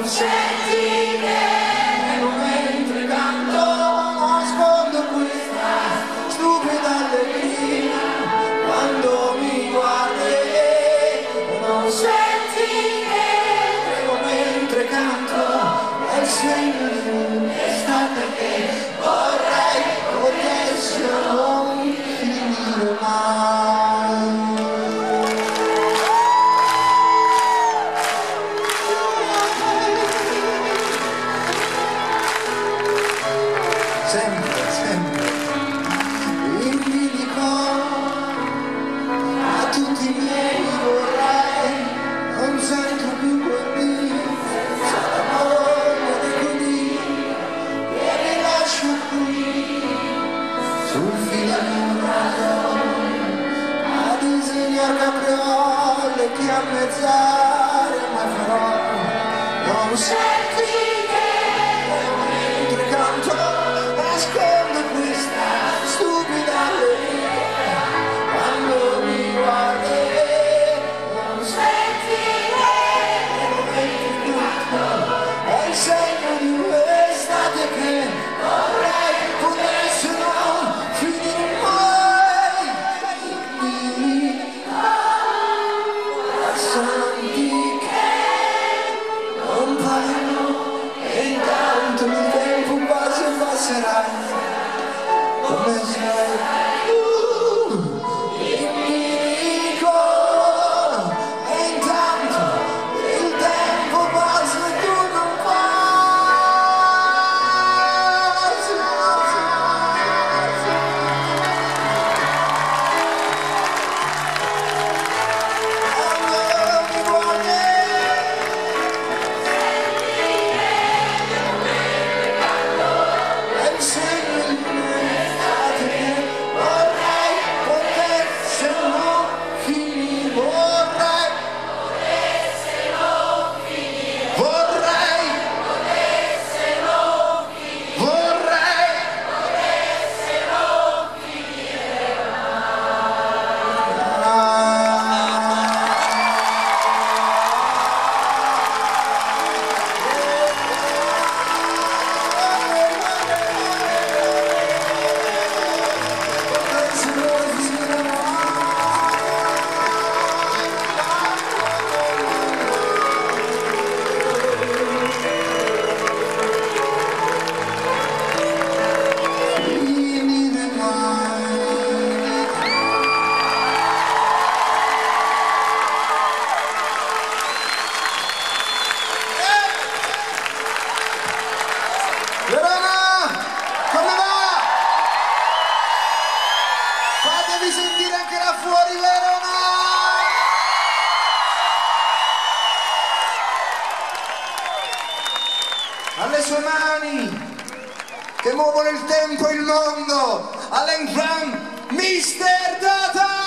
senti che mentre canto nascondo questa stupida allegria quando mi guardi. Non senti che mentre canto è il segno di un'estate che vorrei potesse non finire mai. Sempre, sempre, in bilico a tutti i miei vorrei, non sento più quel dì, sarà voglia di equilibrio, e mi lascio qui, sul filo di un rasoio, a disegnare capriole che a mezz'aria mai farò. Non senti che mentre canto nascondo questa stupida allegria quando mi guardi. Non senti che mentre canto è il segno di un'estate che vorrei potesse non finire mai. Santi che non parlano e intanto il tempo quasi passerà come sei in bilico e intanto il tempo passa e tu non passi. Quando mi guardi è il segno di un'estate che vorrei potesse non finire. Vorrei Verona, come va? Fatevi sentire anche là fuori, Verona! Alle sue mani, che muovono il tempo e il mondo, all'infam Mister Data!